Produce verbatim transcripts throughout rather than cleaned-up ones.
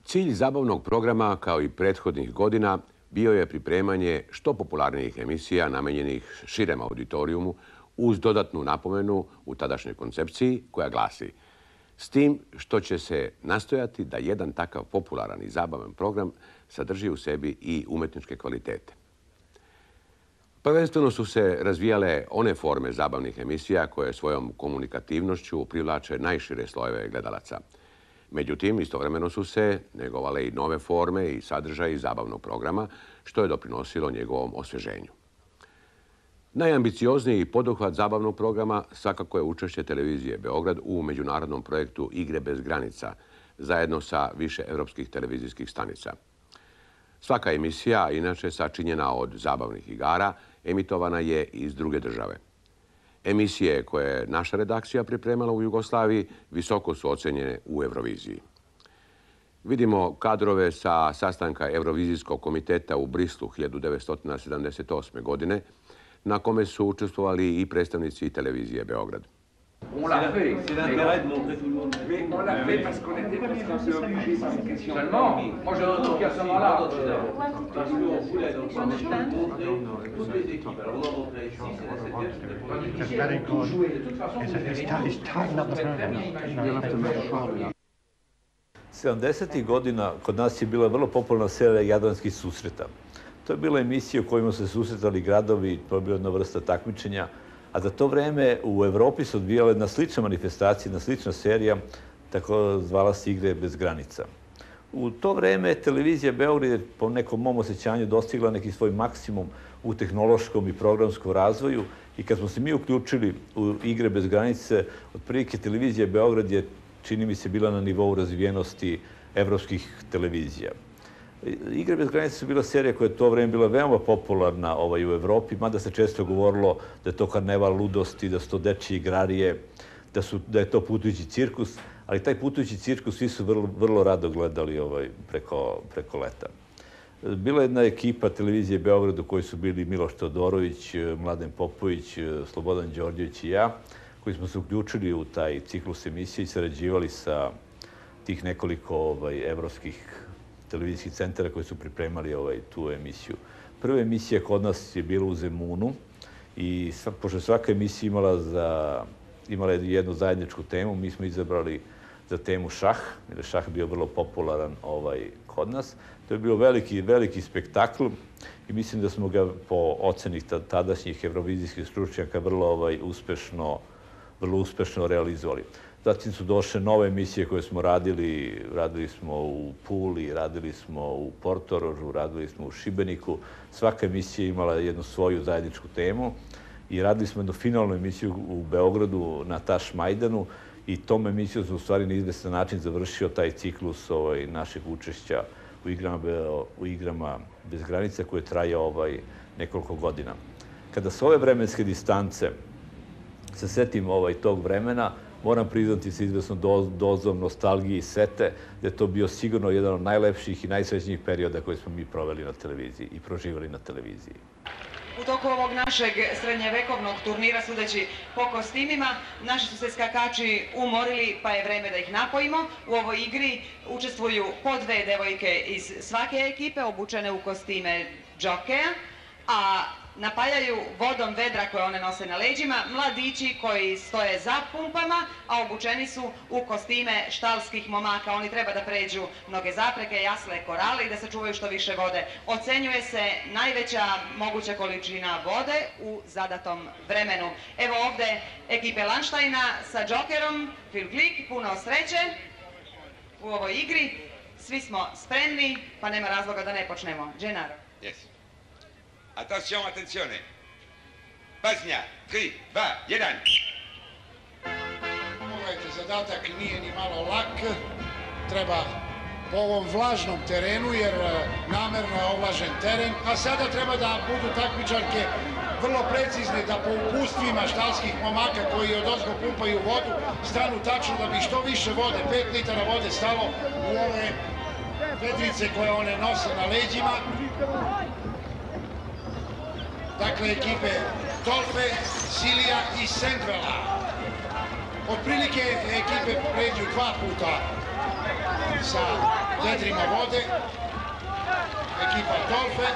Cilj zabavnog programa, kao i prethodnih godina, bio je pripremanje što popularnijih emisija namenjenih širem auditorijumu uz dodatnu napomenu u tadašnjoj koncepciji koja glasi: s tim što će se nastojati da jedan takav popularan i zabavan program sadrži u sebi i umetničke kvalitete. Prvenstveno su se razvijale one forme zabavnih emisija koje svojom komunikativnošću privlače najšire slojeve gledalaca. Međutim, istovremeno su se negovale i nove forme i sadržaji zabavnog programa, što je doprinosilo njegovom osveženju. Najambiciozniji poduhvat zabavnog programa svakako je učešće televizije Beograd u međunarodnom projektu Igre bez granica, zajedno sa više evropskih televizijskih stanica. Svaka emisija, inače sačinjena od zabavnih igara, emitovana je iz druge države. Emisije koje je naša redakcija pripremala u Jugoslaviji visoko su ocenjene u Euroviziji. Vidimo kadrove sa sastanka Eurovizijskog komiteta u Brislu hiljadu devetsto sedamdeset osme. godine, na kome su učestvovali i predstavnici televizije Beograd. On l'a fait, c'est l'intérêt de montrer tout le monde. Mais on l'a fait parce qu'on était parce qu'on s'est obligé par ces questions. Seulement, moi je trouve qu'à ce moment-là, parce qu'on voulait donc montrer toutes les équipes. Alors on en montrait ici, c'est la septième, c'était pour la tout jouer. De toute façon, sedamdesetih godina kod nas je bila vrlo popularna serija Jadranskih susreta. To je bila emisija u kojima se susretali gradovi, to je bila jedna vrsta takmičenja, a za to vreme u Evropi su odvijale na slične manifestacije, na slična serija, tako zvala se Igre bez granica. U to vreme televizija Beograd je po nekom mom osjećanju dostigla neki svoj maksimum u tehnološkom i programskom razvoju i kad smo se mi uključili u Igre bez granice, otprilike televizija Beograd je, čini mi se, bila na nivou razvijenosti evropskih televizija. Igre bez granica su bila serija koja je to vreme bila veoma popularna u Evropi, mada se često govorilo da je to karneval ludosti, da su to dečije igrarije, da je to putujući cirkus, ali taj putujući cirkus svi su vrlo rado gledali preko leta. Bila je jedna ekipa televizije Beograd u kojoj su bili Miloš Todorović, Mladen Popović, Slobodan Đorđević i ja, koji smo se uključili u taj ciklus emisije i sarađivali sa tih nekoliko evropskih televizijskih centara koji su pripremali tu emisiju. Prva emisija kod nas je bila u Zemunu i pošto svaka emisija imala jednu zajedničku temu, mi smo izabrali za temu šah, jer je šah bio vrlo popularan kod nas. To je bio veliki, veliki spektakl i mislim da smo ga po oceni tadašnjih evrovizijskih stručnjaka vrlo uspešno vrlo uspešno realizovali. Zatim su došle nove emisije koje smo radili. Radili smo u Puli, radili smo u Portorožu, radili smo u Šibeniku. Svaka emisija imala jednu svoju zajedničku temu i radili smo jednu finalnu emisiju u Beogradu na Tašmajdanu i tom emisijom smo u stvari na izvestan način završio taj ciklus našeg učešća u Igrama bez granica koje traje nekoliko godina. Kada sa ove vremenske distance se setim tog vremena, moram priznati sa izvesnom dozom nostalgije i sete da je to bio sigurno jedan od najlepših i najsrećnijih perioda koje smo mi proveli na televiziji i proživali na televiziji. U toku ovog našeg srednjevekovnog turnira, sudeći po kostimima, naši su se skakači umorili, pa je vreme da ih napojimo. U ovoj igri učestvuju po dve devojke iz svake ekipe, obučene u kostime džokeja, a napajaju vodom vedra koje one nose na leđima mladići koji stoje za pumpama, a obučeni su u kostime štalskih momaka. Oni treba da pređu mnoge zapreke, jasle, korale i da sačuvaju što više vode. Ocenjuje se najveća moguća količina vode u zadatom vremenu. Evo ovde ekipe Lanštajna sa džokerom, Phil Glick, puno sreće u ovoj igri. Svi smo spremni, pa nema razloga da ne počnemo. Gennaro. Yes. Attention, attenzione. Pažnja, tri, dva, jedan. Pogledajte, zadatak nije ni malo lak. Treba po ovom vlažnom terenu, jer namerno je ovlažen teren. A sada treba da budu takmičarke vrlo precizne, da po upustvima štalskih momaka koji od ozgo pumpaju vodu, stanu tačno da bi što više vode, pet litara vode stalo u ove vedrice koje one nose na leđima. Dakle, ekipe Tolfe, Silija i Sendvela. Otprilike ekipe pređu dva puta sa vedrima vode. Ekipa Dolfe.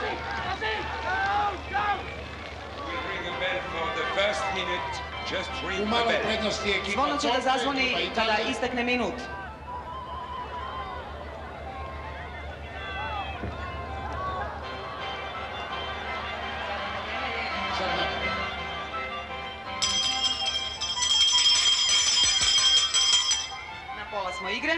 U maloj prednosti je ekipa Zvono će da zazvoni kada istekne minut. Na pola smo igre.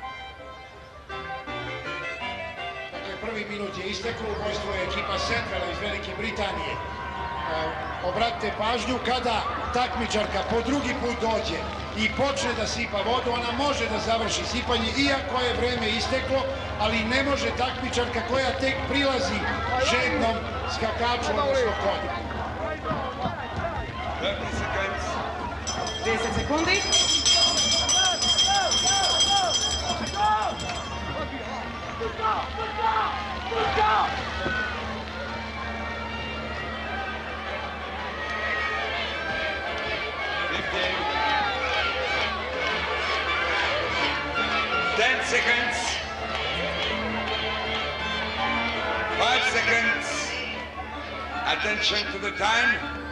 Dakle, prvi minut je isteklo, u vojstvu je ekipa Centrala iz Velike Britanije. Obratite pažnju, kada takmičarka po drugi put dođe i počne da sipa vodu, ona može da završi sipanje, iako je vreme isteklo, ali ne može takmičarka koja tek prilazi žednom skakaču, odnosno konju. trideset sekundi. ten seconds. five seconds. Attention to the time.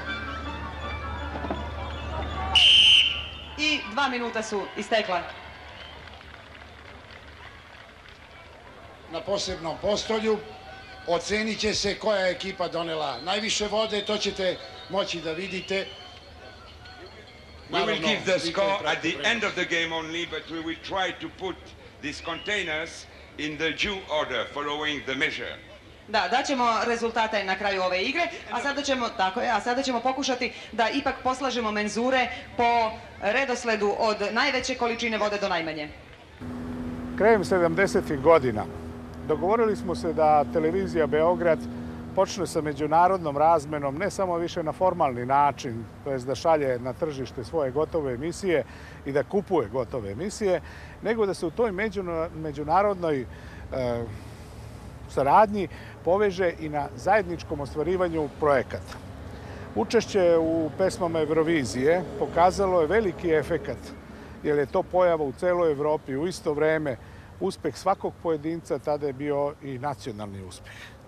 I dva minuta su istekla. Na posebnom postolju ocenit će se koja je ekipa donela najviše vode, to ćete moći da vidite. We will give the score at the end of the game only, but we will try to put these containers in the due order following the measure. Da, daćemo rezultate na kraju ove igre, a sada ćemo, tako je, a sada ćemo pokušati da ipak poslažemo menzure po redosledu od najveće količine vode do najmanje. Krajem sedamdesetih godina dogovorili smo se da televizija Beograd počne sa međunarodnom razmenom, ne samo više na formalni način, to jest da šalje na tržište svoje gotove emisije i da kupuje gotove emisije, nego da se u toj međunarodnoj e, saradnji poveže i na zajedničkom ostvarivanju projekata. Učešće u pesmama Eurovizije pokazalo je veliki efekat, jer je to pojava u celoj Evropi u isto vreme. Uspeh svakog pojedinca tada je bio i nacionalni uspeh.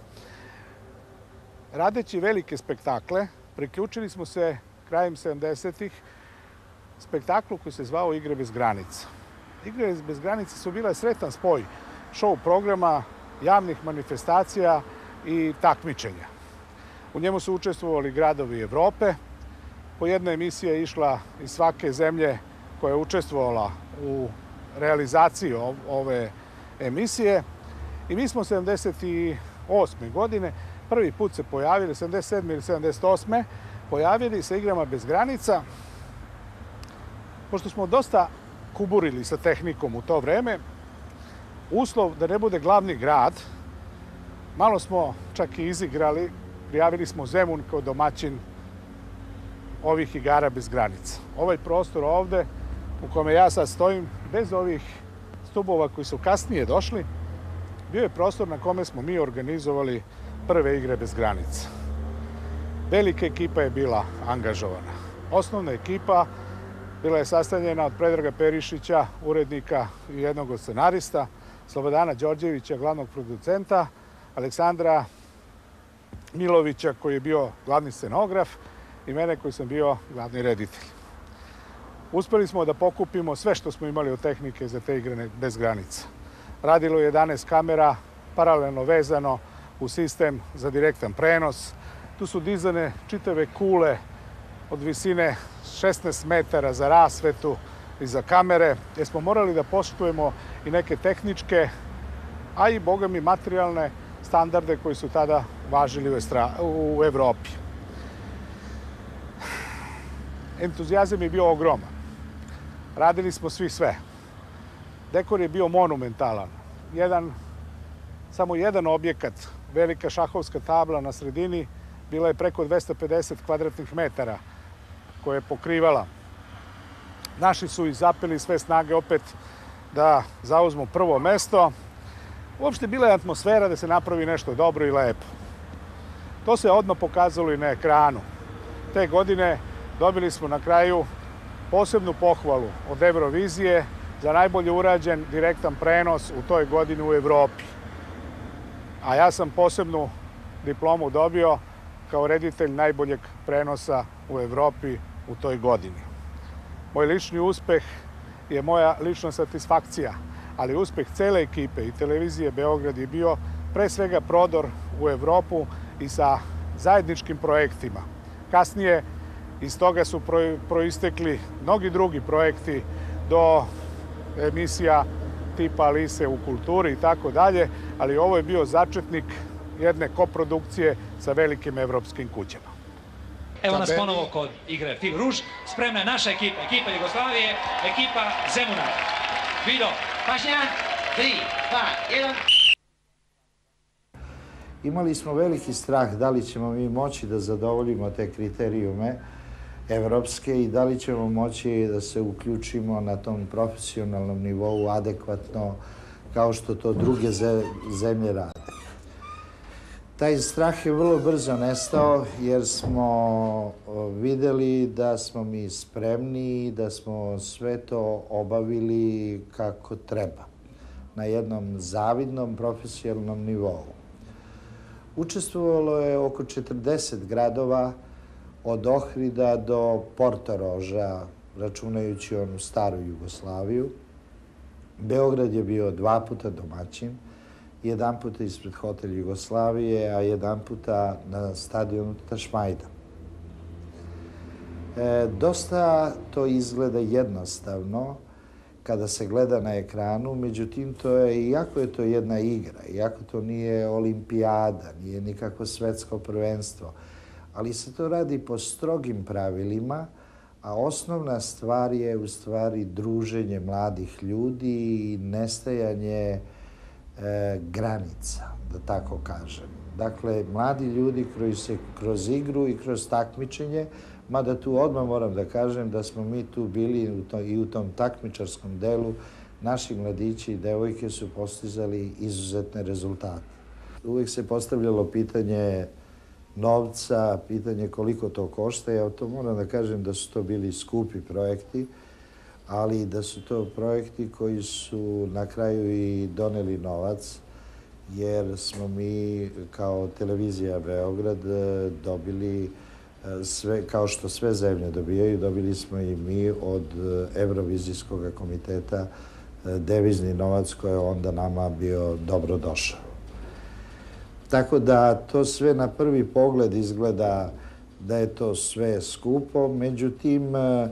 Radeći velike spektakle, priključili smo se krajem sedamdesetih spektaklu koji se zvao Igre bez granica. Igre bez granica su bile sretan spoj show programa, javnih manifestacija i takmičenja. U njemu su učestvovali gradovi Evrope. Po jedna emisija je išla iz svake zemlje koja je učestvovala u realizaciji ove emisije. I mi smo sedamdeset osme godine prvi put se pojavili, sedamdeset sedme ili sedamdeset osme pojavili sa Igrama bez granica. Pošto smo dosta kuburili sa tehnikom u to vreme, uslov da ne bude glavni grad, malo smo čak i izigrali, prijavili smo Zemun kao domaćin ovih igara bez granica. Ovaj prostor ovde u kome ja sad stojim, bez ovih stubova koji su kasnije došli, bio je prostor na kome smo mi organizovali prve Igre bez granica. Velika ekipa je bila angažovana. Osnovna ekipa bila je sastavljena od Predraga Perišića, urednika i jednog od scenarista, Slobodana Đorđevića, glavnog producenta, Aleksandra Milovića, koji je bio glavni scenograf, i mene koji sam bio glavni reditelj. Uspeli smo da pokupimo sve što smo imali od tehnike za te Igre bez granica. Radilo je jedanaest kamera, paralelno vezano u sistem za direktan prenos. Tu su dizane čitave kule od visine šesnaest metara za rasvetu i za kamere, jer smo morali da poštujemo i neke tehničke, a i, boga mi, materijalne standarde koji su tada važili u Evropi. Entuzijazam je bio ogroman. Radili smo svi sve. Dekor je bio monumentalan. Jedan, samo jedan objekat, velika šahovska tabla na sredini, bila je preko dvesta pedeset kvadratnih metara koja je pokrivala. Naši su i zapeli sve snage opet da zauzmu prvo mesto. Uopšte bila je atmosfera da se napravi nešto dobro i lepo. To se odmah pokazalo i na ekranu. Te godine dobili smo na kraju posebnu pohvalu od Eurovizije za najbolje urađen direktan prenos u toj godini u Evropi. A ja sam posebnu diplomu dobio kao reditelj najboljeg prenosa u Evropi u toj godini. Moj lični uspeh je moja lična satisfakcija, ali uspeh cele ekipe i televizije Beograd je bio pre svega prodor u Evropu i sa zajedničkim projektima. Kasnije iz toga su proistekli mnogi drugi projekti do emisija tipa Alise u kulturi i tako dalje, ali ovo je bio začetnik jedne koprodukcije sa velikim evropskim kućama. Evo nas ponovo kod igre Fil Ruž. Spremna je naša ekipa, ekipa Jugoslavije, ekipa Zemuna. Vido. Pašnja, tri, dva, jedan. Imali smo veliki strah da li ćemo mi moći da zadovoljimo te kriterijume evropske i da li ćemo moći da se uključimo na tom profesionalnom nivou adekvatno kao što to druge zemlje rade. Taj strah je vrlo brzo nestao jer smo videli da smo mi spremni, da smo sve to obavili kako treba, na jednom zavidnom profesionalnom nivou. Učestvovalo je oko četrdeset gradova, od Ohrida do Portoroža, računajući onu staru Jugoslaviju. Beograd je bio dva puta domaćin, jedan puta ispred Hotel Jugoslavije, a jedan puta na stadionu Tašmajdan. E, dosta to izgleda jednostavno kada se gleda na ekranu, međutim, to je, iako je to jedna igra, iako to nije olimpijada, nije nikakvo svetsko prvenstvo, ali se to radi po strogim pravilima, a osnovna stvar je u stvari druženje mladih ljudi i nestajanje e, granica, da tako kažem. Dakle, mladi ljudi koji se kroz igru i kroz takmičenje, mada tu odmah moram da kažem da smo mi tu bili u to, i u tom takmičarskom delu, naši mladići i devojke su postizali izuzetne rezultate. Uvijek se postavljalo pitanje novca, pitanje koliko to košta. Ja to moram da kažem da su to bili skupi projekti, ali da su to projekti koji su na kraju i doneli novac, jer smo mi kao televizija Beograd dobili sve, kao što sve zemlje dobijaju, dobili smo i mi od Eurovizijskog komiteta devizni novac koji je onda nama bio dobro došao. Tako da to sve na prvi pogled izgleda da je to sve skupo, međutim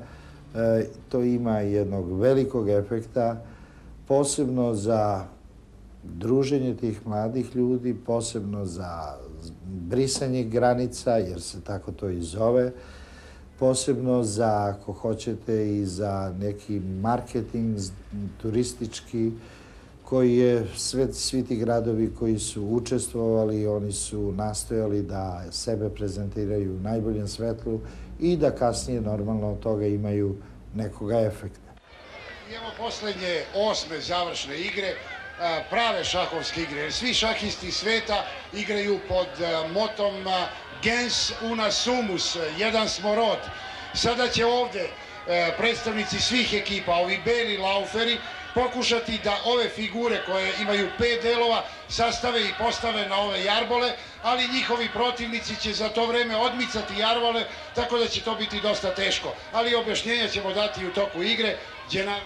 to ima jednog velikog efekta, posebno za druženje tih mladih ljudi, posebno za brisanje granica, jer se tako to i zove, posebno za, ako hoćete, i za neki marketing turistički, koji je sve, svi ti gradovi koji su učestvovali, oni su nastojali da sebe prezentiraju u najboljem svetlu i da kasnije normalno od toga imaju nekoga efekta. Imamo poslednje osme završne igre, prave šahovske igre, jer svi šahisti sveta igraju pod motom gens una sumus, jedan smo rod. Sada će ovde predstavnici svih ekipa, ovi beli lauferi, pokušati da ove figure koje imaju pet delova sastave i postave na ove jarbole, ali njihovi protivnici će za to vreme odmicati jarbole, tako da će to biti dosta teško. Ali objašnjenja ćemo dati u toku igre. Djena...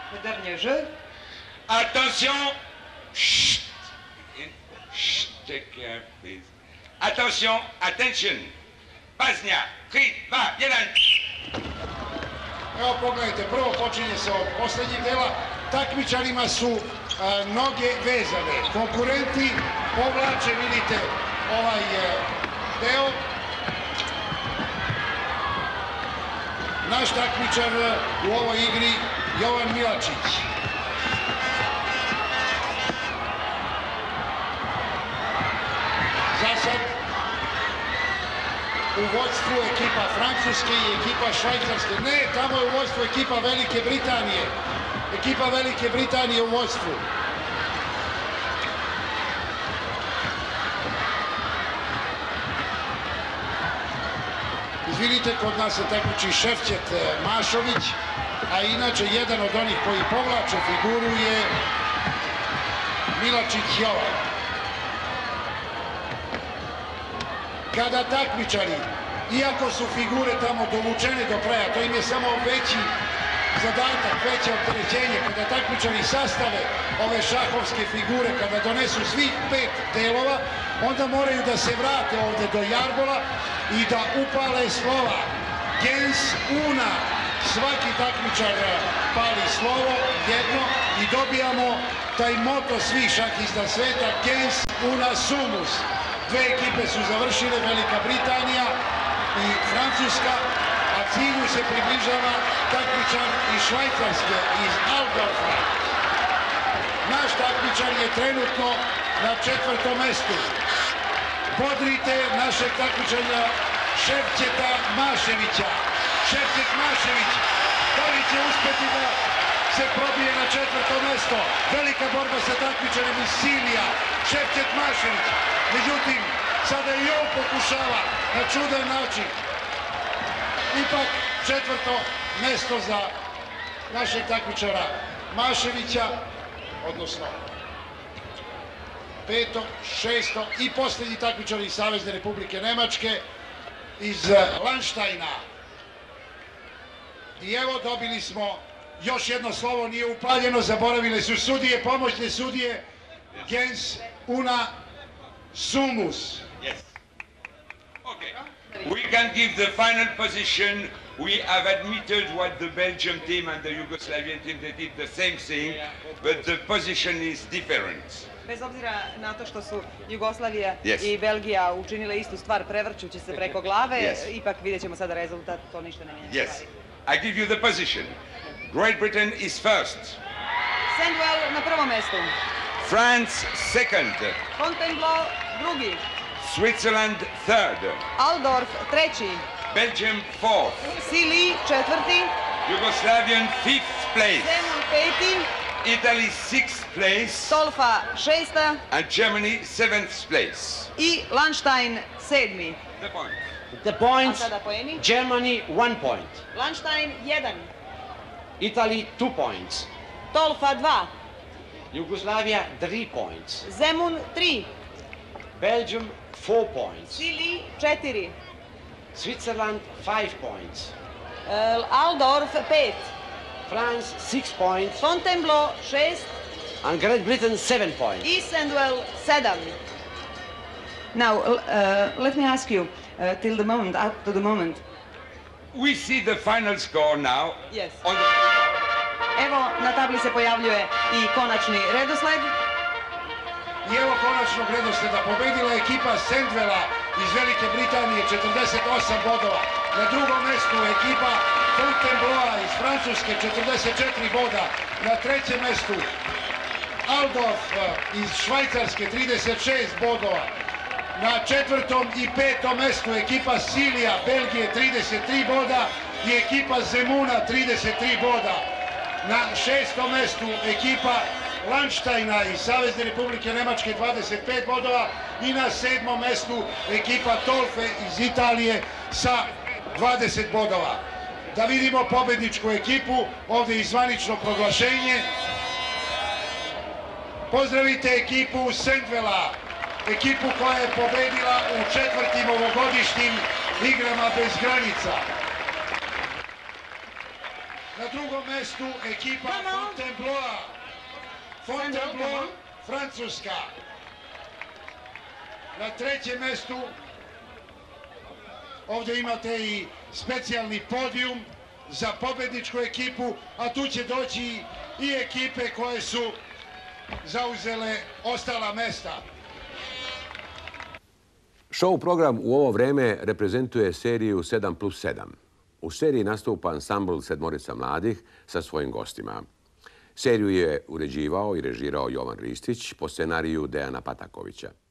Attention! Chut! Chut, take care, please. Attention, attention! Paznja, tri, dva, jedan! Evo pogledajte, prvo počinje se od poslednjeg dela. Takmičarima su a, noge vezane. Konkurenti povlače, vidite, ovaj a, deo. Naš takmičar u ovoj igri, Jovan Milačić. Za sad u vođstvu ekipa Francuske i ekipa Švajcarske. Ne, tamo je u vođstvu ekipa Velike Britanije. Ekipa Velike Britanije u vođstvu. Izvinite. vidite, kod nas se takmiči Šefčet Mašović, a inače jedan od onih koji povlače figuru je Milačić Jovan. Kada takmičari, iako su figure tamo dovučene do kraja, to im je samo veći zadatak, veće opterećenje, kada takmičari sastave ove šahovske figure, kada donesu svih pet delova, onda moraju da se vrate ovde do jarbola i da upale slova. Gens una, svaki takmičar pali slovo, jedno, i dobijamo taj moto svih šahista sveta, gens una sumus. Dve ekipe su završile, Velika Britanija i Francuska, a cilju se približava takmičar iz Švajcarske, iz Altdorfa. Naš takmičar je trenutno na četvrtom mestu. Bodrite našeg takmičara Šefčeta Maševića. Šefčet Mašević, da li će uspeti da se probije na četvrto mesto? Velika borba sa takmičarem iz Silija, Šefčet Mašević. Međutim, sada i on pokušava na čudan način. Ipak četvrto mesto za našeg takmičara Maševića, odnosno peto, šesto i posljednji takmičar iz Savezne Republike Nemačke, iz Landštajna. I evo dobili smo još jedno slovo, nije upaljeno, zaboravile su sudije, pomoćne sudije, gens una sumus. Yes. Okay. We can give the final position. We have admitted what the Belgium team and the Yugoslavian team, they did the same thing, but the position is different. Bez obzira na to što su Jugoslavija Yes. i Belgija učinile istu stvar prevrćući se preko glave, Yes. ipak vidjet ćemo sada rezultat, to ništa ne mijenja. Yes. I give you the position. Great Britain is first. Sandwell na prvom mestu. France second. Fontainebleau drugi. Switzerland third. Altdorf treći. Belgium fourth. Silly četvrti. Yugoslavian fifth place. Zemun peti. Italy sixth place. Tolfa šesta. And Germany seventh place. I Landštajn sedmi. The point. The points, A sada poeni. Germany one point, Landštajn jedan. Italy two points, Tolfa dva. Yugoslavia three points, Zemun tri. Belgium four points, Silly četiri. Switzerland five points, Uh, Altdorf pet. France six points, Fontainebleau šest. and Great Britain seven points. I Sandwell sedam. Now, uh, let me ask you, uh, till the moment, up to the moment. We see the final score now. Yes. On the... Evo, na tabli se pojavljuje i konačni redosled. I evo konačnog redosleda. Pobedila je ekipa Sandwella iz Velike Britanije, četrdeset osam bodova. Na drugom mestu ekipa Fontainebleau iz Francuske, četrdeset četiri boda. Na trećem mestu Altdorf iz Švajcarske, trideset šest bodova. Na četvrtom i petom mestu ekipa Silija, Belgije, trideset tri boda i ekipa Zemuna, trideset tri boda. Na šestom mestu ekipa Landštajna iz Savezne Republike Nemačke, dvadeset pet bodova i na sedmom mestu ekipa Tolfe iz Italije sa dvadeset bodova. Da vidimo pobedničku ekipu, ovdje i zvanično proglašenje. Pozdravite ekipu Sandwella, ekipu koja je pobedila u četvrtim ovogodišnjim igrama bez granica. Na drugom mestu ekipa Fontainebleau, Fontainebleau, Francuska. Na trećem mestu ovdje imate i specijalni podijum za pobedničku ekipu, a tu će doći i ekipe koje su zauzele ostala mesta. Show program u ovo vreme reprezentuje seriju sedam plus sedam. U seriji nastupa ansambl sedmorica mladih sa svojim gostima. Seriju je uređivao i režirao Jovan Ristić po scenariju Dejana Patakovića.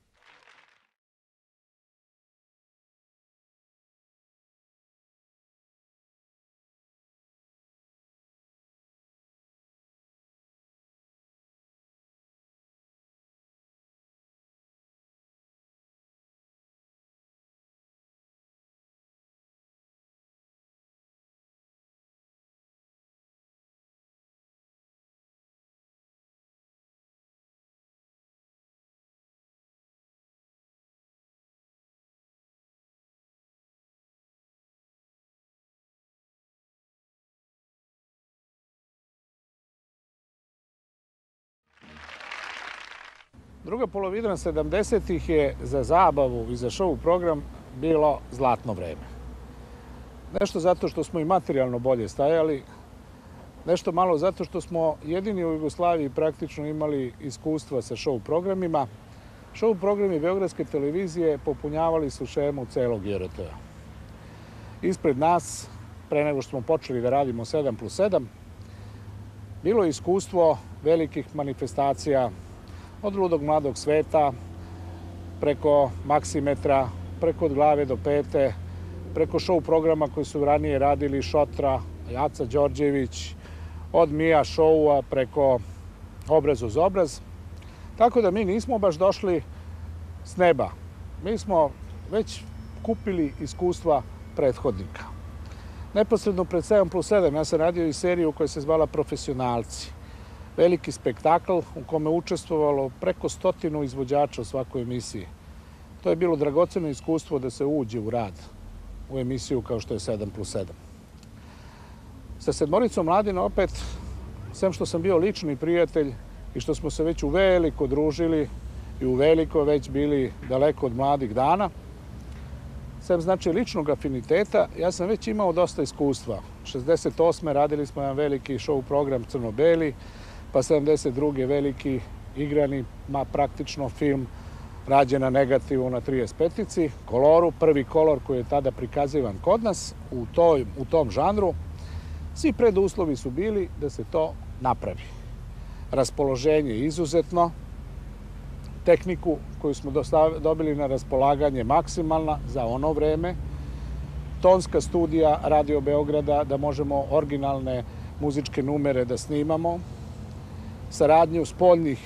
Druga polovina sedamdesetih je za zabavu i za show program bilo zlatno vreme. Nešto zato što smo i materijalno bolje stajali, nešto malo zato što smo jedini u Jugoslaviji praktično imali iskustva sa show programima. Show programi Beogradske televizije popunjavali su šemu celog J R T-a. Ispred nas, pre nego što smo počeli da radimo sedam plus sedam, bilo je iskustvo velikih manifestacija od Ludog mladog sveta, preko Maksimetra, preko Od glave do pete, preko show programa koji su ranije radili Šotra, Jaca Đorđević, od Mija Showa preko Obraz uz obraz. Tako da mi nismo baš došli s neba. Mi smo već kupili iskustva prethodnika. Neposredno pred sedam plus sedam ja sam radio i seriju koja se zvala Profesionalci. Veliki spektakl u kome učestvovalo preko stotinu izvođača u svakoj emisiji. To je bilo dragoceno iskustvo da se uđe u rad u emisiju kao što je sedam plus sedam. Sa sedmoricom Mladina opet, sem što sam bio lični prijatelj i što smo se već u veliko družili i u veliko već bili daleko od mladih dana, sem znači ličnog afiniteta, ja sam već imao dosta iskustva. šezdeset osme radili smo jedan veliki show program Crno-beli, pa sedamdeset druge veliki igrani, ma praktično film rađen na negativu na trideset petici, Koloru, prvi kolor koji je tada prikazivan kod nas u, toj, u tom žanru. Svi preduslovi su bili da se to napravi. Raspoloženje izuzetno, tehniku koju smo dobili na raspolaganje maksimalna za ono vreme, tonska studija Radio Beograda da možemo originalne muzičke numere da snimamo, saradnju spoljnih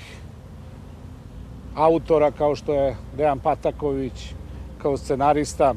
autora kao što je Dejan Pataković kao scenarista,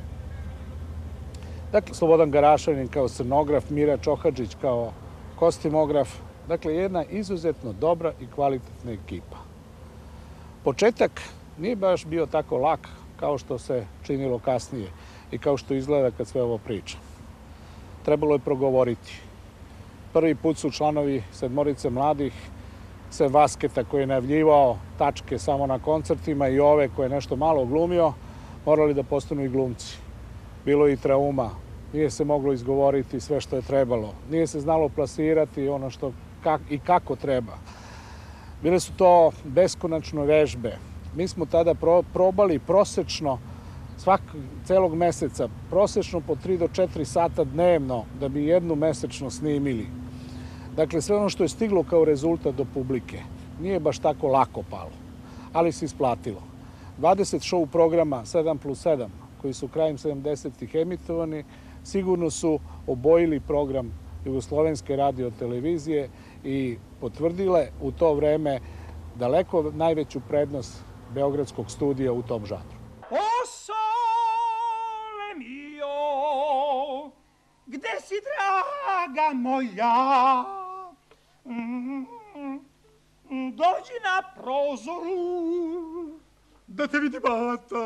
dakle Slobodan Garašanin kao scenograf, Mira Čohadžić kao kostimograf, dakle jedna izuzetno dobra i kvalitetna ekipa. Početak nije baš bio tako lak kao što se činilo kasnije i kao što izgleda kad sve ovo pričam. Trebalo je progovoriti. Prvi put su članovi sedmorice mladih, sem Vasketa koji je najavljivao tačke samo na koncertima i ove koje je nešto malo glumio, morali da postanu i glumci. Bilo je i trauma, nije se moglo izgovoriti sve što je trebalo, nije se znalo plasirati ono što kak, i kako treba. Bile su to beskonačne vežbe. Mi smo tada pro, probali prosečno svak, celog meseca, prosečno po tri do četiri sata dnevno da bi jednu mesečno snimili. Dakle, sve ono što je stiglo kao rezultat do publike nije baš tako lako palo, ali se isplatilo. dvadeset show programa sedam plus sedam koji su krajem sedamdesetih emitovani sigurno su obojili program Jugoslovenske radio televizije i potvrdile u to vreme daleko najveću prednost beogradskog studija u tom žanru. O sole mio, gde si draga moja? Dođi na prozoru da te vidi bata.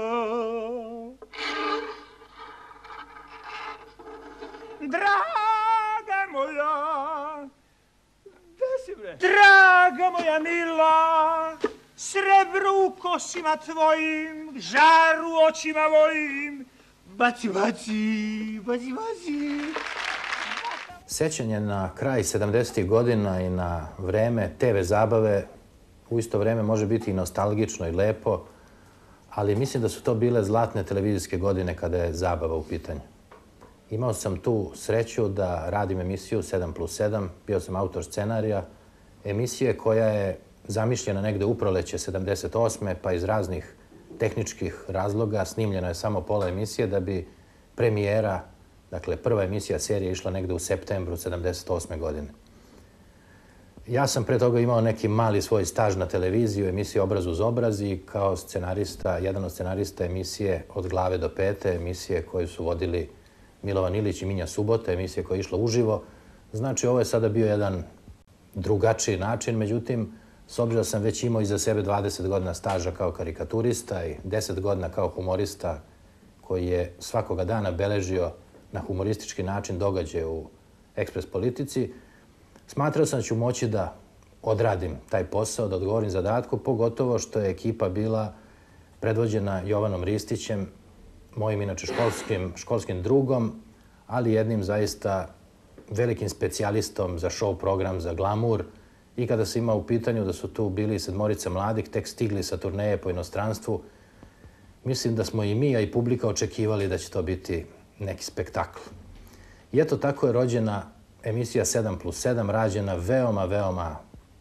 Draga moja, gde si bre? Draga moja mila, srebro u kosima tvojim, žaru očima mojim, baci, baci, baci, baci. Sećanje na kraj sedamdesetih godina i na vreme te ve zabave u isto vreme može biti i nostalgično i lepo, ali mislim da su to bile zlatne televizijske godine kada je zabava u pitanju. Imao sam tu sreću da radim emisiju sedam plus sedam, bio sam autor scenarija, emisije koja je zamišljena negde u proleće sedamdeset osme pa iz raznih tehničkih razloga snimljeno je samo pola emisije da bi premijera, dakle prva emisija serije išla negde u septembru sedamdeset osme godine. Ja sam pre toga imao neki mali svoj staž na televiziji u emisiji Obraz uz obraz i kao scenarista, jedan od scenarista emisije Od glave do pete, emisije koju su vodili Milovan Ilić i Minja Subota, emisije koja je išla uživo. Znači, ovo je sada bio jedan drugačiji način, međutim, s obzirom da sam već imao iza sebe dvadeset godina staža kao karikaturista i deset godina kao humorista koji je svakoga dana beležio na humoristički način događaje u Ekspres politici, smatrao sam da ću moći da odradim taj posao, da odgovorim zadatku, pogotovo što je ekipa bila predvođena Jovanom Ristićem, mojim inače školskim, školskim drugom, ali jednim zaista velikim specijalistom za show program, za glamur. I kada se ima u pitanju da su tu bili sedmorica mladih, tek stigli sa turneje po inostranstvu, mislim da smo i mi, a i publika očekivali da će to biti neki spektakl. I eto, tako je rođena emisija sedam plus sedam, rađena veoma, veoma,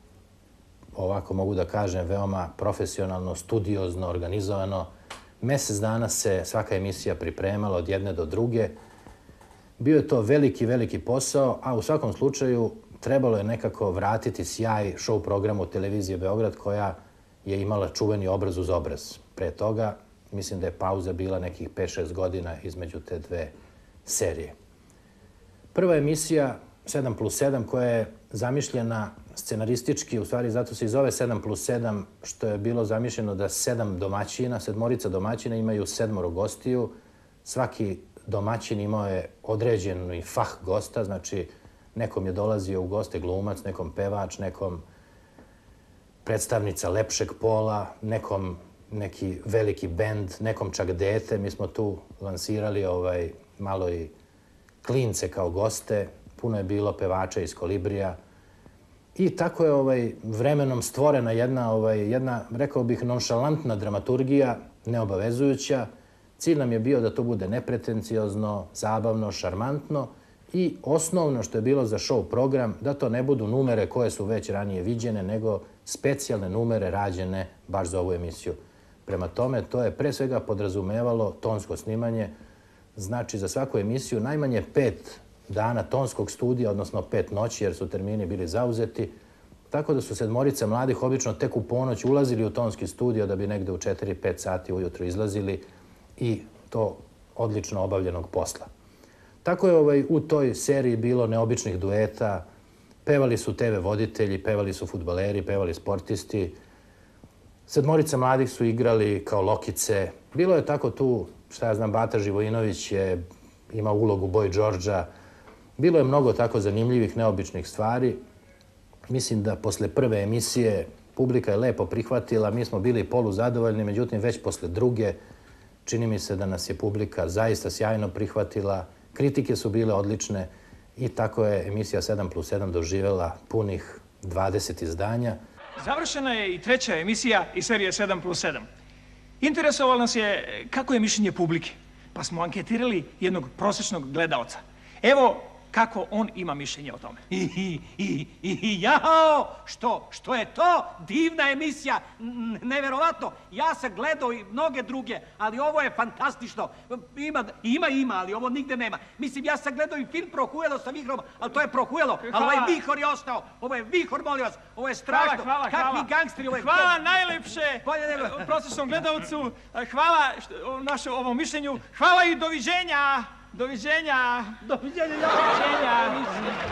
ovako mogu da kažem, veoma profesionalno, studiozno, organizovano. Mesec dana se svaka emisija pripremala od jedne do druge. Bio je to veliki, veliki posao, a u svakom slučaju trebalo je nekako vratiti sjaj show programu televizije Beograd, koja je imala čuveni obraz uz obraz. Pre toga, mislim da je pauza bila nekih pet šest godina između te dve serije. Prva emisija sedam plus sedam, koja je zamišljena scenaristički, u stvari zato se i zove sedam plus sedam, što je bilo zamišljeno da sedam domaćina, sedmorica domaćina imaju sedmoro gostiju. Svaki domaćin imao je određeni fah gosta, znači nekom je dolazio u goste glumac, nekom pevač, nekom predstavnica lepšeg pola, nekom neki veliki bend, nekom čak dete. Mi smo tu lansirali ovaj, malo i klince kao goste, puno je bilo pevača iz Kolibrija. I tako je ovaj, vremenom stvorena jedna, ovaj, jedna, rekao bih, nonšalantna dramaturgija, neobavezujuća. Cilj nam je bio da to bude nepretenciozno, zabavno, šarmantno i osnovno što je bilo za show program, da to ne budu numere koje su već ranije viđene, nego specijalne numere rađene baš za ovu emisiju. Prema tome, to je pre svega podrazumevalo tonsko snimanje, znači za svaku emisiju najmanje pet dana tonskog studija, odnosno pet noći, jer su termini bili zauzeti, tako da su sedmorica mladih obično tek u ponoć ulazili u tonski studio da bi negde u četiri pet sati ujutro izlazili i to odlično obavljenog posla. Tako je ovaj, u toj seriji bilo neobičnih dueta, pevali su te ve voditelji, pevali su fudbaleri, pevali sportisti, sedmorica mladih su igrali kao Lokice. Bilo je tako tu, šta ja znam, Bata Živojinović je imao ulogu Boy Georgea. Bilo je mnogo tako zanimljivih, neobičnih stvari. Mislim da posle prve emisije publika je lepo prihvatila, mi smo bili poluzadovoljni, međutim već posle druge čini mi se da nas je publika zaista sjajno prihvatila, kritike su bile odlične i tako je emisija sedam plus sedam doživela punih dvadeset izdanja. Završena je i treća emisija iz serije sedam plus sedam. Interesovalo nas je kako je mišljenje publike, pa smo anketirali jednog prosječnog gledaoca. Evo kako on ima mišljenje o tome. I, i, i, i, jao, što, što je to divna emisija, neverovatno. Ja sam gledao i mnoge druge, ali ovo je fantastično. Ima, ima, ima, ali ovo nigde nema. Mislim, ja sam gledao i film Prohujelo sa vihrom, ali to je Prohujelo, ali ovaj vihor je ostao. Ovo je vihor, molim vas, ovo je strašno. Hvala, hvala, hvala. Kakvi gangsteri, ovo je... Hvala najlepše prosječnom gledalcu, hvala našem ovom mišljenju, hvala i doviđenja. Doviđenja. Doviđenja. Doviđenja.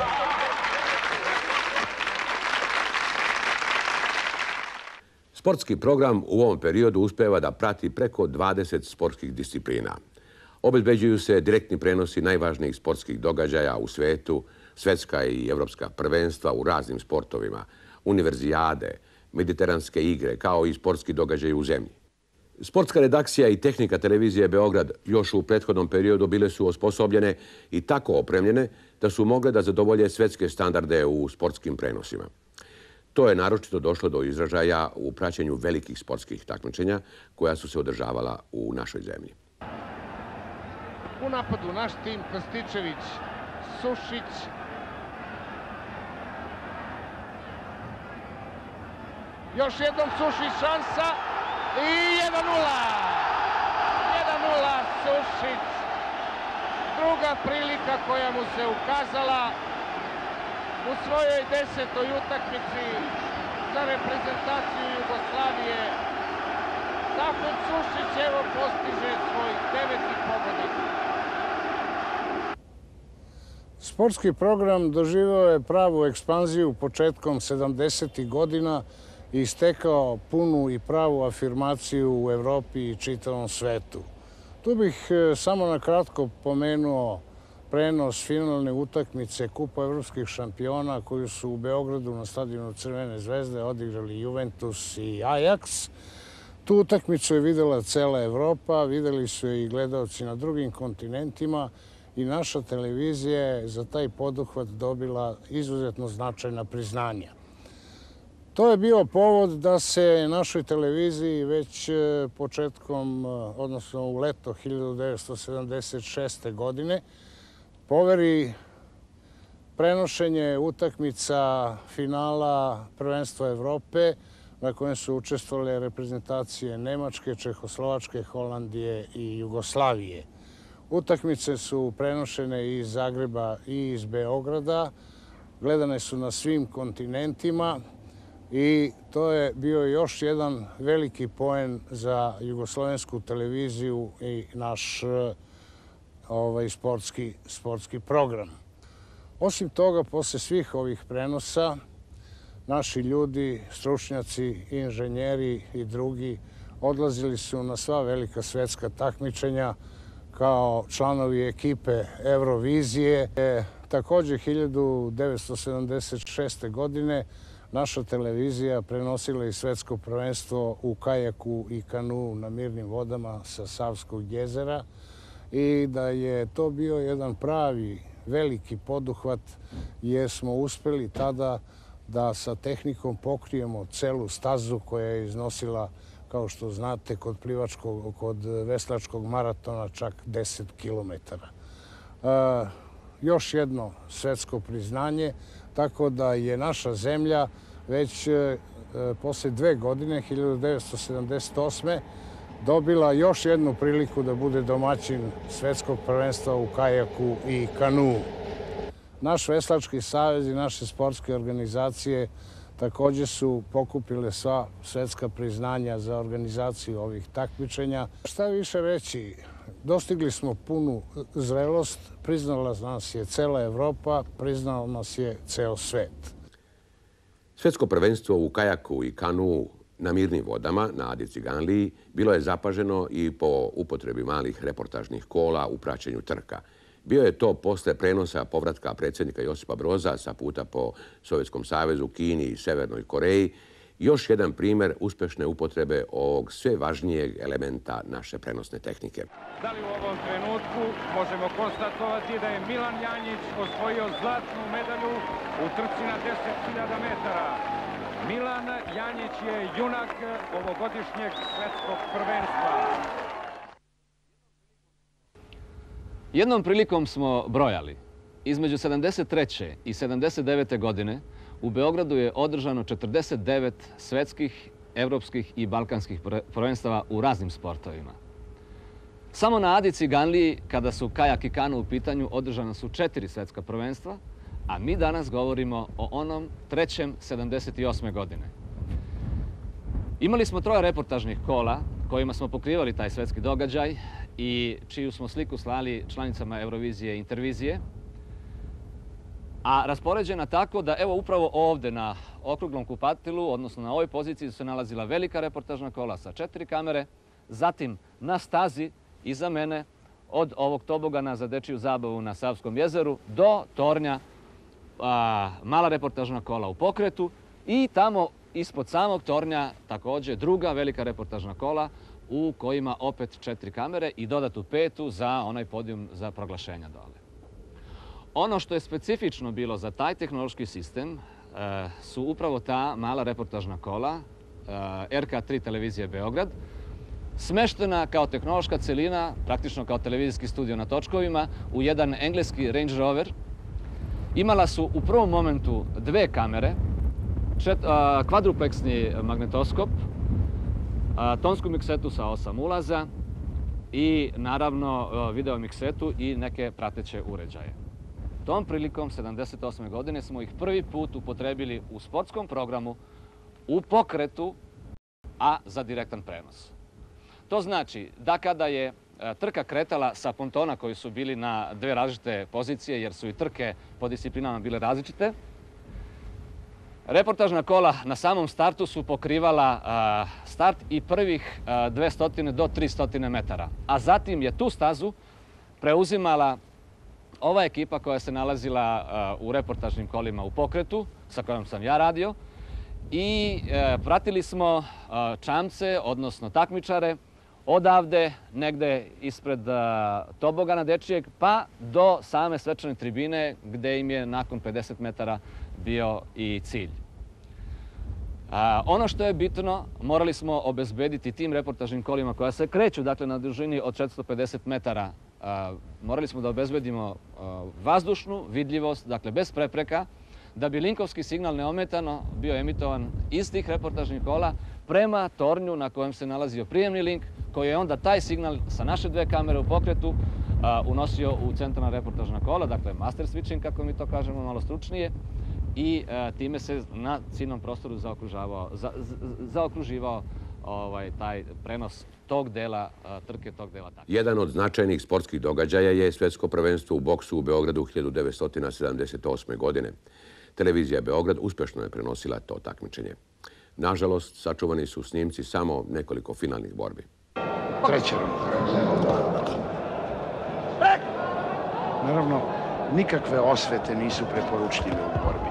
Sportski program u ovom periodu uspeva da prati preko dvadeset sportskih disciplina. Obezbeđuju se direktni prenosi najvažnijih sportskih događaja u svetu, svetska i evropska prvenstva u raznim sportovima, univerzijade, mediteranske igre, kao i sportski događaji u zemlji. Sportska redakcija i tehnika televizije Beograd još u prethodnom periodu bile su osposobljene i tako opremljene da su mogle da zadovolje svetske standarde u sportskim prenosima. To je naročito došlo do izražaja u praćenju velikih sportskih takmičenja koja su se održavala u našoj zemlji. U napadu naš tim Krstičević, Sušić. Još jednom Sušić, šansa. I jedan nula. jedan nula Sušić. Druga prilika koja mu se ukazala u svojoj desetoj utakmici za reprezentaciju Jugoslavije. Zafet Sušić evo postiže svoj deveti pogodak. Sportski program doživeo je pravu ekspanziju početkom sedamdesetih godina i stekao punu i pravu afirmaciju u Evropi i čitavom svetu. Tu bih samo na kratko pomenuo prenos finalne utakmice Kupa evropskih šampiona koju su u Beogradu na stadionu Crvene zvezde odigrali Juventus i Ajax. Tu utakmicu je videla cela Evropa, videli su je i gledalci na drugim kontinentima i naša televizija je za taj poduhvat dobila izuzetno značajna priznanja. To je bio povod da se našoj televiziji već početkom, odnosno u leto hiljadu devetsto sedamdeset šeste. godine poveri prenošenje utakmica finala prvenstva Evrope na kojem su učestvovale reprezentacije Nemačke, Čehoslovačke, Holandije i Jugoslavije. Utakmice su prenošene iz Zagreba i iz Beograda, gledane su na svim kontinentima i to je bio još jedan veliki poen za jugoslovensku televiziju i naš ovaj, sportski, sportski program. Osim toga, posle svih ovih prenosa, naši ljudi, stručnjaci, inženjeri i drugi odlazili su na sva velika svetska takmičenja kao članovi ekipe Eurovizije. Također, hiljadu devetsto sedamdeset šeste. godine naša televizija prenosila i svetsko prvenstvo u kajaku i kanu na mirnim vodama sa Savskog jezera i da je to bio jedan pravi veliki poduhvat jer smo uspeli tada da sa tehnikom pokrijemo celu stazu koja je iznosila, kao što znate, kod plivačkog, kod veslačkog maratona čak deset kilometara. E, još jedno svetsko priznanje, tako da je naša zemlja već e, posle dve godine, hiljadu devetsto sedamdeset osme. dobila još jednu priliku da bude domaćin svetskog prvenstva u kajaku i kanu. Naš Veslački savez i naše sportske organizacije također su pokupile sva svetska priznanja za organizaciju ovih takmičenja. Šta više reći, dostigli smo punu zrelost, priznala nas je cela Evropa, priznala nas je ceo svet. Svetsko prvenstvo u kajaku i kanu na mirnim vodama na Adi Ciganliji bilo je zapaženo i po upotrebi malih reportažnih kola u praćenju trka. Bio je to posle prenosa povratka predsjednika Josipa Broza sa puta po Sovjetskom savezu, Kini i Severnoj Koreji još jedan primjer uspješne upotrebe ovog sve važnijeg elementa naše prenosne tehnike. Da li u ovom trenutku možemo konstatovati da je Milan Janjić osvojio zlatnu medalju u trci na deset hiljada metara. Milan Janjić je junak ovogodišnjeg svetskog prvenstva. Jednom prilikom smo brojali. Između sedamdeset treće i sedamdeset devete. godine u Beogradu je održano četrdeset devet svetskih, evropskih i balkanskih prvenstava u raznim sportovima. Samo na Adi Ciganliji, kada su kajak i kanu u pitanju, održana su četiri svetska prvenstva, a mi danas govorimo o onom trećem sedamdeset osme. godine. Imali smo troje reportažnih kola kojima smo pokrivali taj svetski događaj i čiju smo sliku slali članicama Eurovizije i Intervizije, a raspoređena tako da evo upravo ovde na okruglom kupatilu, odnosno na ovoj poziciji se nalazila velika reportažna kola sa četiri kamere, zatim na stazi iza mene od ovog tobogana za dečiju zabavu na Savskom jezeru do tornja a, mala reportažna kola u pokretu i tamo ispod samog tornja također druga velika reportažna kola u kojima opet četiri kamere i dodatu petu za onaj podijum za proglašenja dole. Ono što je specifično bilo za taj tehnološki sistem e, su upravo ta mala reportažna kola e, R K tri televizije Beograd, smeštena kao tehnološka celina, praktično kao televizijski studio na točkovima, u jedan engleski Range Rover. Imala su u prvom momentu dve kamere, čet, a, kvadrupleksni magnetoskop, a, tonsku miksetu sa osam ulaza i naravno video miksetu i neke prateće uređaje. Tom prilikom sedamdeset osme. godine smo ih prvi put upotrebili u sportskom programu, u pokretu, a za direktan prenos. To znači da kada je trka kretala sa pontona koji su bili na dve različite pozicije, jer su i trke po disciplinama bile različite, reportažna kola na samom startu su pokrivala a, start i prvih a, dvesta do triста metara, a zatim je tu stazu preuzimala ova ekipa koja se nalazila u reportažnim kolima u pokretu, sa kojom sam ja radio, i pratili smo čamce, odnosno takmičare, odavde, negde ispred tobogana dečijeg, pa do same svečane tribine, gde im je nakon pedeset metara bio i cilj. Ono što je bitno, morali smo obezbediti tim reportažnim kolima koja se kreću, dakle, na dužini od četiristo pedeset metara, morali smo da obezbedimo vazdušnu vidljivost, dakle, bez prepreka, da bi linkovski signal neometano bio emitovan iz tih reportažnih kola prema tornju na kojem se nalazio prijemni link, koji je onda taj signal sa naše dve kamere u pokretu unosio u centralna reportažna kola, dakle master switching, kako mi to kažemo malo stručnije, i time se na ciljnom prostoru zaokruživao taj prenos tog dela trke, tog dela takmičenja. Jedan od značajnih sportskih događaja je svjetsko prvenstvo u boksu u Beogradu hiljadu devetsto sedamdeset osme. godine. Televizija Beograd uspješno je prenosila to takmičenje. Nažalost, sačuvani su snimci samo nekoliko finalnih borbi. Treća Naravno, nikakve osvete nisu preporučljive u borbi.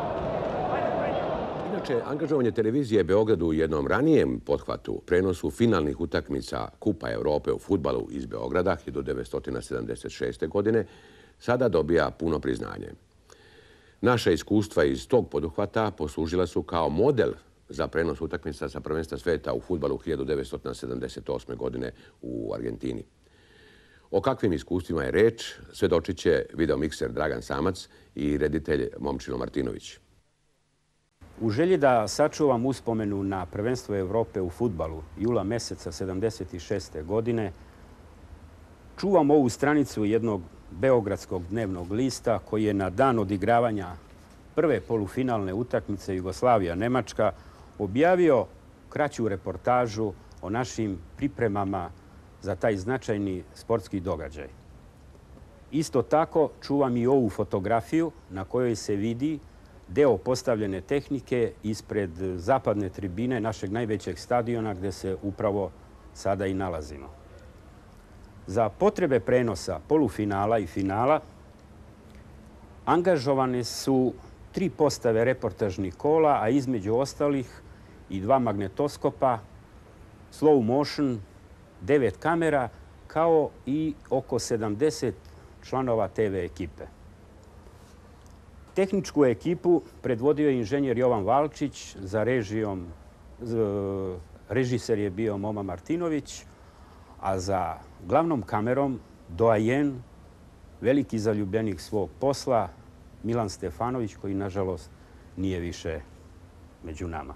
Inače, angažovanje televizije Beogradu u jednom ranijem pothvatu, prenosu finalnih utakmica Kupa Evrope u fudbalu iz Beograda hiljadu devetsto sedamdeset šeste. godine, sada dobija puno priznanje. Naša iskustva iz tog poduhvata poslužila su kao model za prenos utakmica sa prvenstva sveta u fudbalu hiljadu devetsto sedamdeset osme. godine u Argentini. O kakvim iskustvima je reč, svedočit će videomikser Dragan Samac i reditelj Momčilo Martinović. U želji da sačuvam uspomenu na prvenstvo Evrope u fudbalu jula meseca sedamdeset šeste. godine, čuvam ovu stranicu jednog beogradskog dnevnog lista koji je na dan odigravanja prve polufinalne utakmice Jugoslavija-Nemačka objavio kraću reportažu o našim pripremama za taj značajni sportski događaj. Isto tako čuvam i ovu fotografiju na kojoj se vidi deo postavljene tehnike ispred zapadne tribine našeg najvećeg stadiona gde se upravo sada i nalazimo. Za potrebe prenosa polufinala i finala angažovane su tri postave reportažnih kola, a između ostalih i dva magnetoskopa, slow motion, devet kamera, kao i oko sedamdeset članova te ve ekipe. Tehničku ekipu predvodio je inženjer Jovan Valčić, za režijom, režiser je bio Moma Martinović, a za glavnom kamerom doajen, veliki zaljubljenik svog posla, Milan Stefanović, koji nažalost nije više među nama.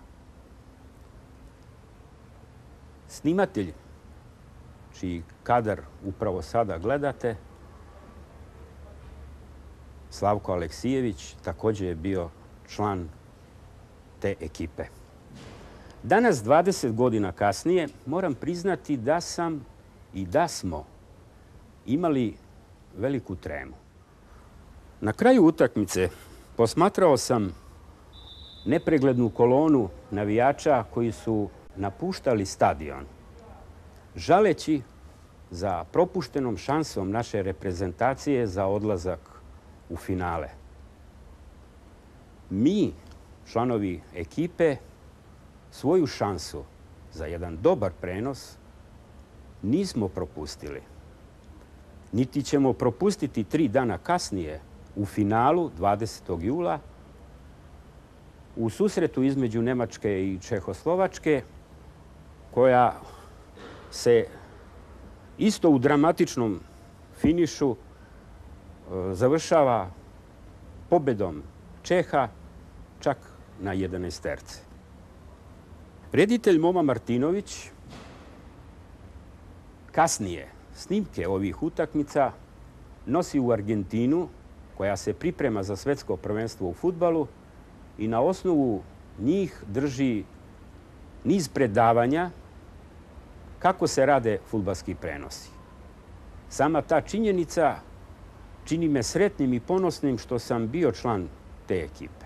Snimatelj, čiji kadar upravo sada gledate, Slavko Aleksijević, također je bio član te ekipe. Danas, dvadeset godina kasnije, moram priznati da sam i da smo imali veliku tremu. Na kraju utakmice posmatrao sam nepreglednu kolonu navijača koji su napuštali stadion, žaleći za propuštenom šansom naše reprezentacije za odlazak u finale. Mi, članovi ekipe, svoju šansu za jedan dobar prenos nismo propustili. Niti ćemo propustiti tri dana kasnije u finalu dvadesetog jula u susretu između Nemačke i Čehoslovačke, koja se isto u dramatičnom finišu završava pobedom Čeha čak na jedanaesterce. Reditelj Moma Martinović kasnije snimke ovih utakmica nosi u Argentinu, koja se priprema za svetsko prvenstvo u fudbalu, i na osnovu njih drži niz predavanja kako se rade fudbalski prenosi. Sama ta činjenica čini me sretnim i ponosnim što sam bio član te ekipe.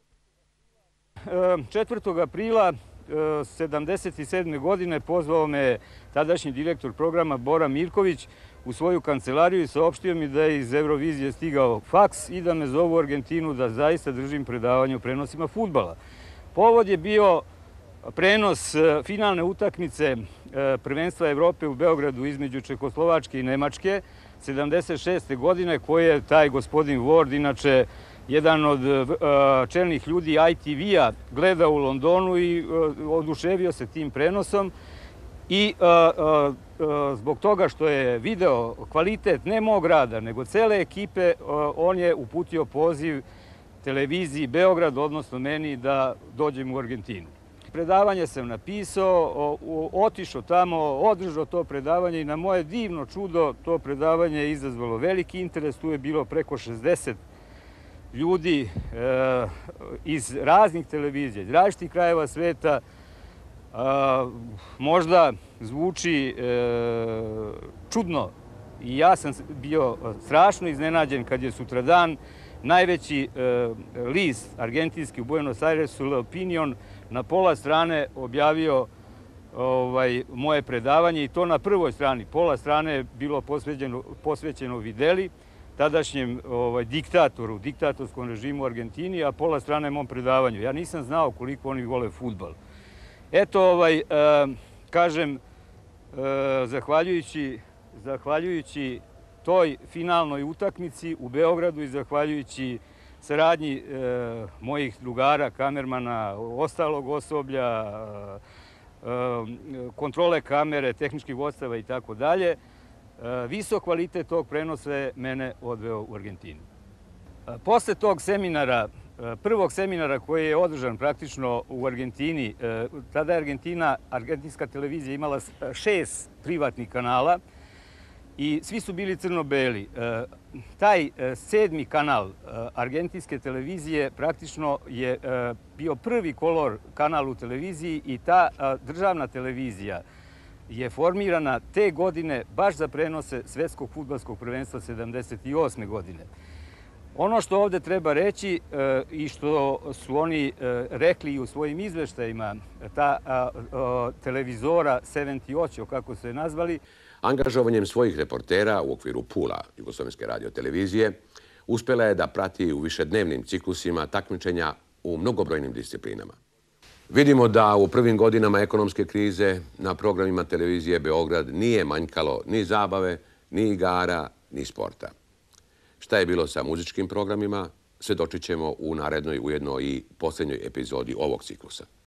četvrtog aprila sedamdeset sedme. godine pozvao me tadašnji direktor programa Bora Mirković u svoju kancelariju i saopštio mi da je iz Eurovizije stigao faks i da me zovu u Argentinu da zaista držim predavanje o prenosima fudbala. Povod je bio prenos finalne utakmice prvenstva Evrope u Beogradu između Čekoslovačke i Nemačke sedamdeset šeste. godine, koje je taj gospodin Ward, inače jedan od čelnih ljudi I T V-a, gledao u Londonu i oduševio se tim prenosom. I zbog toga što je video kvalitet ne mog rada, nego cele ekipe, on je uputio poziv televiziji Beograd, odnosno meni, da dođem u Argentinu. Predavanje sam napisao, otišao tamo, održao to predavanje i na moje divno čudo to predavanje je izazvalo veliki interes. Tu je bilo preko šezdeset ljudi iz raznih televizija, iz različitih krajeva sveta. Možda zvuči čudno i ja sam bio strašno iznenađen kad je sutradan najveći list argentinski u Buenos Airesu, Le Opinion, na pola strane objavio moje predavanje i to na prvoj strani. Pola strane je bilo posvećeno Videli, tadašnjem diktatoru, diktatorskom režimu u Argentini, a pola strane mom predavanju. Ja nisam znao koliko oni vole fudbal. Eto, kažem, zahvaljujući toj finalnoj utakmici u Beogradu i zahvaljujući saradnji mojih drugara, kamermana, ostalog osoblja, kontrole kamere, tehničkih vodstava i tako dalje, visok kvalitet tog prenosa je mene odveo u Argentinu. Posle tog seminara, prvog seminara koji je održan praktično u Argentini, tada je Argentina, argentinska televizija imala šest privatnih kanala i svi su bili crno-beli. Taj sedmi kanal argentinske televizije praktično je bio prvi kolor kanal u televiziji i ta državna televizija je formirana te godine baš za prenose Svetskog fudbalskog prvenstva sedamdeset osme. godine. Ono što ovde treba reći i što su oni rekli u svojim izveštajima, ta televizora sedamdeset osam, kako se nazvali, angažovanjem svojih reportera u okviru pula Jugoslovenske radiotelevizije uspela je da prati u višednevnim ciklusima takmičenja u mnogobrojnim disciplinama. Vidimo da u prvim godinama ekonomske krize na programima televizije Beograd nije manjkalo ni zabave, ni igara, ni sporta. Šta je bilo sa muzičkim programima, svedočit ćemo u narednoj, ujedno i posljednjoj epizodi ovog ciklusa.